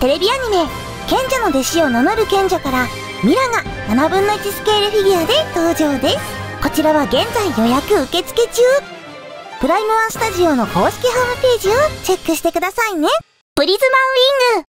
テレビアニメ「賢者の弟子を名乗る賢者」からミラが7分の1スケールフィギュアで登場です。こちらは現在予約受付中。プライムワンスタジオの公式ホームページをチェックしてくださいね。プリズマウィング